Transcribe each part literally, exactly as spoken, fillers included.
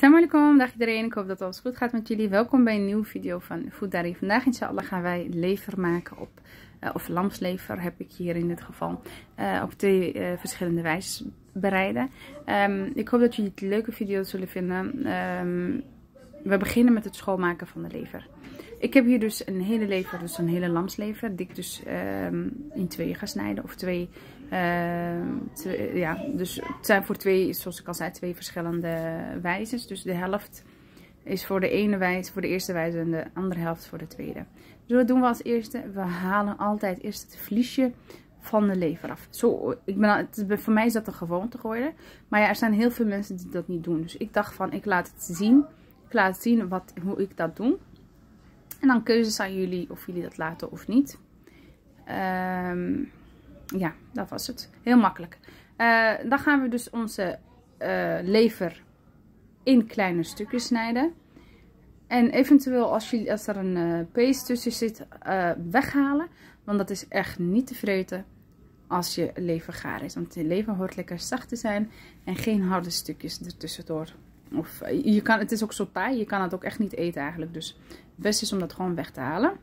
Assalamu alaikum, dag iedereen. Ik hoop dat alles goed gaat met jullie. Welkom bij een nieuwe video van Food Diary. Vandaag inshallah gaan wij lever maken op, uh, of lamslever heb ik hier in dit geval, uh, op twee uh, verschillende wijzes bereiden. Um, ik hoop dat jullie het een leuke video zullen vinden. Um, we beginnen met het schoonmaken van de lever. Ik heb hier dus een hele lever, dus een hele lamslever, die ik dus um, in tweeën ga snijden. Of twee, uh, twee, ja, dus het zijn voor twee, zoals ik al zei, twee verschillende wijzes. Dus de helft is voor de ene wijze, voor de eerste wijze en de andere helft voor de tweede. Dus wat doen we als eerste? We halen altijd eerst het vliesje van de lever af. Zo, ik ben, het, voor mij is dat een gewoonte geworden. Maar ja, er zijn heel veel mensen die dat niet doen. Dus ik dacht van, ik laat het zien. Ik laat zien wat, hoe ik dat doe. En dan keuzes aan jullie of jullie dat laten of niet. Um, ja, dat was het. Heel makkelijk. Uh, dan gaan we dus onze uh, lever in kleine stukjes snijden. En eventueel als, jullie, als er een uh, pees tussen zit, uh, weghalen. Want dat is echt niet te vreten als je lever gaar is. Want de lever hoort lekker zacht te zijn en geen harde stukjes ertussendoor. Of je kan, het is ook zo taai, je kan het ook echt niet eten eigenlijk. Dus het beste is om dat gewoon weg te halen.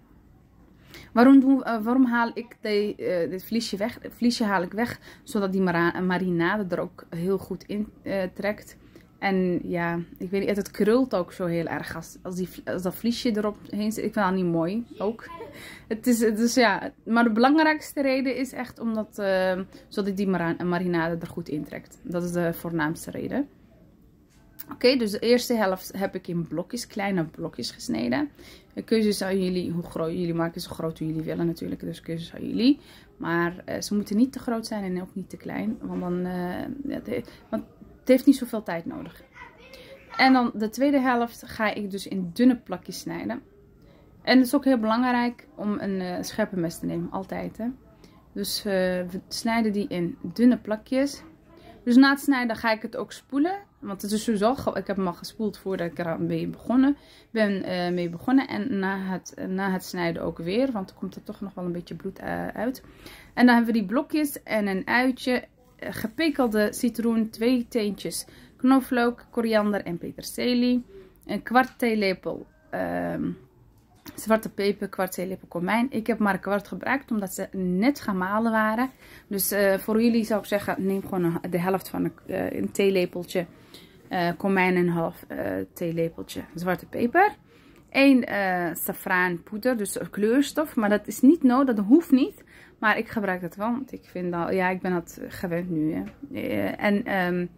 Waarom, doen, uh, waarom haal ik de, uh, dit vliesje weg? Het vliesje haal ik weg, zodat die marinade er ook heel goed in uh, trekt. En ja, ik weet niet, het krult ook zo heel erg als, als, die, als dat vliesje erop heen zit. Ik vind dat niet mooi, ook. Het is, dus ja, maar de belangrijkste reden is echt omdat, uh, zodat die marinade er goed in trekt. Dat is de voornaamste reden. Oké, okay, dus de eerste helft heb ik in blokjes, kleine blokjes gesneden. De keuzes aan jullie, hoe groot jullie maken, zo groot jullie willen natuurlijk. Dus keuzes aan jullie. Maar uh, ze moeten niet te groot zijn en ook niet te klein. Want, dan, uh, het, want het heeft niet zoveel tijd nodig. En dan de tweede helft ga ik dus in dunne plakjes snijden. En het is ook heel belangrijk om een uh, scherpe mes te nemen, altijd. Hè? Dus uh, we snijden die in dunne plakjes. Dus na het snijden ga ik het ook spoelen. Want het is sowieso, ik heb hem al gespoeld voordat ik er mee begonnen, ben uh, mee begonnen. En na het, na het snijden ook weer, want er komt er toch nog wel een beetje bloed uh, uit. En dan hebben we die blokjes en een uitje, uh, gepikkelde citroen, twee teentjes knoflook, koriander en peterselie. Een kwart theelepel uh, zwarte peper, kwart theelepel komijn. Ik heb maar een kwart gebruikt omdat ze net gemalen waren. Dus uh, voor jullie zou ik zeggen, neem gewoon een, de helft van een, uh, een theelepeltje uh, komijn en een half uh, theelepeltje zwarte peper. Eén uh, safraanpoeder, dus kleurstof. Maar dat is niet nodig, dat hoeft niet. Maar ik gebruik dat wel, want ik vind dat, ja, ik ben dat gewend nu. Hè. Uh, en, um,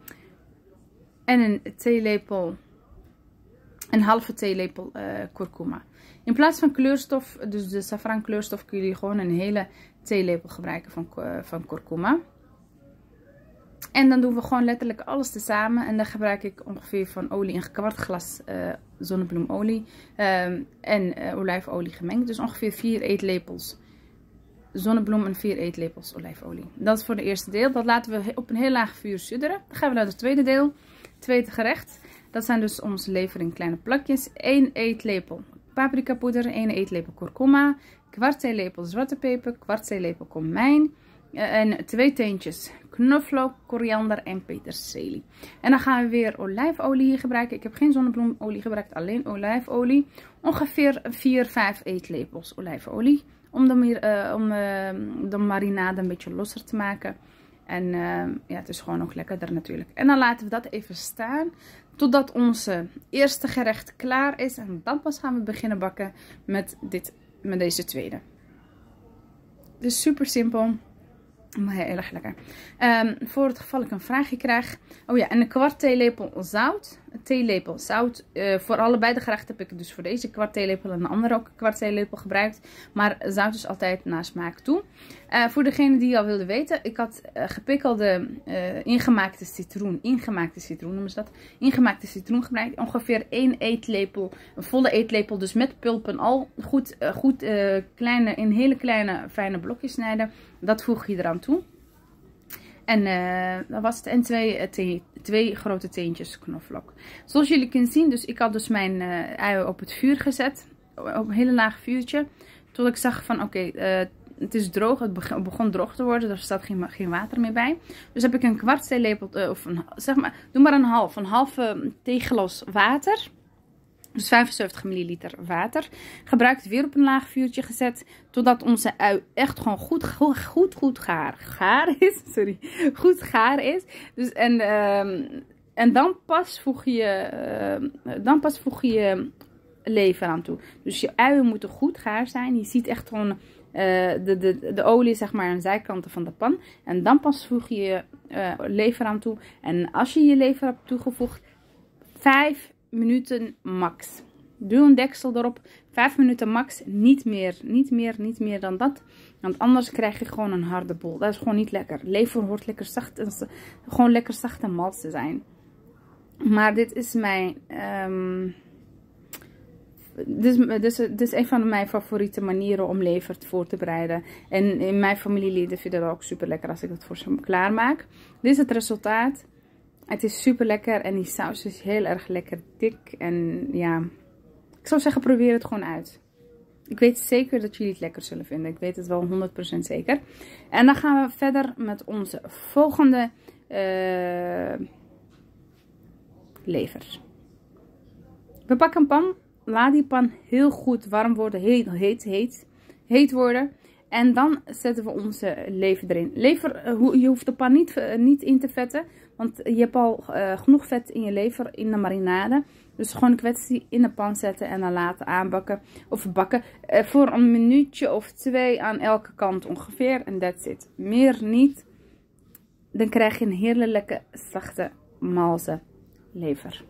en een theelepel, een halve theelepel uh, kurkuma. In plaats van kleurstof, dus de safraan kleurstof, kun je gewoon een hele theelepel gebruiken van, uh, van kurkuma. En dan doen we gewoon letterlijk alles tezamen. En dan gebruik ik ongeveer van olie een kwart glas uh, zonnebloemolie um, en uh, olijfolie gemengd. Dus ongeveer vier eetlepels zonnebloem en vier eetlepels olijfolie. Dat is voor de eerste deel. Dat laten we op een heel laag vuur sudderen. Dan gaan we naar het tweede deel. Tweede gerecht. Dat zijn dus onze lever in kleine plakjes. één eetlepel paprika poeder, één eetlepel kurkuma, kwart theelepel zwarte peper, kwart theelepel komijn en twee teentjes knoflook, koriander en peterselie. En dan gaan we weer olijfolie hier gebruiken. Ik heb geen zonnebloemolie gebruikt, alleen olijfolie. Ongeveer vier, vijf eetlepels olijfolie. Om de, uh, om, uh, de marinade een beetje losser te maken. En uh, ja, het is gewoon ook lekkerder natuurlijk. En dan laten we dat even staan. Totdat onze eerste gerecht klaar is. En dan pas gaan we beginnen bakken met, dit, met deze tweede. Dus super simpel. Maar heel erg lekker. Um, voor het geval ik een vraagje krijg. Oh ja, en een kwart theelepel zout. Een theelepel zout. Uh, voor allebei de gerechten heb ik dus voor deze kwart theelepel en de andere ook een kwart theelepel gebruikt. Maar zout is altijd naar smaak toe. Uh, voor degene die al wilde weten. Ik had uh, gepikkelde uh, ingemaakte citroen. Ingemaakte citroen noemen ze dat. Ingemaakte citroen gebruikt. Ongeveer één eetlepel. Een volle eetlepel. Dus met pulpen al. Goed, uh, goed uh, kleine, in hele kleine fijne blokjes snijden. Dat voeg je eraan toe. En uh, dat was het. En twee, twee, twee grote teentjes knoflook. Zoals jullie kunnen zien. Dus ik had dus mijn uh, ui op het vuur gezet. Op een hele laag vuurtje. Tot ik zag van oké. Okay, uh, het is droog, het begon, begon droog te worden, dus er staat geen, geen water meer bij. Dus heb ik een kwart theelepel, uh, of een, zeg maar, doe maar een half, een halve theeglas water. Dus vijfenzeventig milliliter water. Gebruik het weer op een laag vuurtje gezet. Totdat onze ui echt gewoon goed, goed, goed, goed gaar, gaar is. Sorry. Goed gaar is. Dus en, uh, en dan pas voeg je, uh, dan pas voeg je lever aan toe. Dus je uien moeten goed gaar zijn. Je ziet echt gewoon uh, de, de, de olie zeg maar aan de zijkanten van de pan. En dan pas voeg je uh, lever aan toe. En als je je lever hebt toegevoegd, vijf minuten max. Doe een deksel erop. vijf minuten max. Niet meer. Niet meer. Niet meer dan dat. Want anders krijg je gewoon een harde bol. Dat is gewoon niet lekker. Lever hoort lekker zacht. En, gewoon lekker zacht en mals te zijn. Maar dit is mijn... Um, dit, is, dit, is, dit is een van mijn favoriete manieren om lever voor te bereiden. En in mijn familieleden vinden dat ook super lekker als ik dat voor ze klaarmaak. Dit is het resultaat. Het is super lekker en die saus is heel erg lekker dik. En ja, ik zou zeggen probeer het gewoon uit. Ik weet zeker dat jullie het lekker zullen vinden. Ik weet het wel honderd procent zeker. En dan gaan we verder met onze volgende uh, lever. We pakken een pan. Laat die pan heel goed warm worden. Heet, heet, heet, heet worden. En dan zetten we onze lever erin. Lever, je hoeft de pan niet, niet in te vetten. Want je hebt al uh, genoeg vet in je lever in de marinade. Dus gewoon een kwestie in de pan zetten en dan laten aanbakken. Of bakken. Uh, voor een minuutje of twee aan elke kant ongeveer. En that's it. Meer niet. Dan krijg je een heerlijke, zachte, malse lever.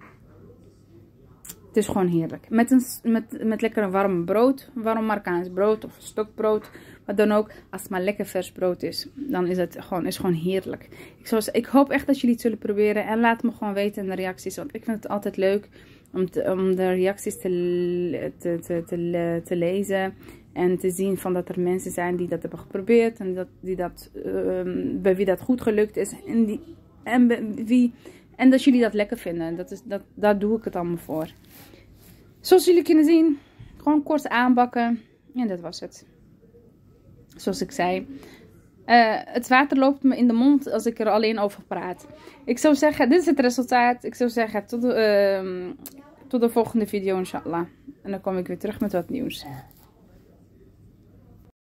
Het is gewoon heerlijk. Met, een, met, met lekker warm brood. Warm Marokkaans brood of stokbrood. Wat dan ook. Als het maar lekker vers brood is. Dan is het gewoon, is gewoon heerlijk. Ik, zoals, ik hoop echt dat jullie het zullen proberen. En laat me gewoon weten in de reacties. Want ik vind het altijd leuk om, te, om de reacties te, te, te, te, te lezen. En te zien van dat er mensen zijn die dat hebben geprobeerd. En, dat, die dat, uh, bij wie dat goed gelukt is. En, die, en, bij wie, en dat jullie dat lekker vinden. Dat is, dat, daar doe ik het allemaal voor. Zoals jullie kunnen zien, gewoon kort aanbakken. En dat was het. Zoals ik zei. Uh, het water loopt me in de mond als ik er alleen over praat. Ik zou zeggen, dit is het resultaat. Ik zou zeggen, tot de, uh, tot de volgende video inshallah. En dan kom ik weer terug met wat nieuws.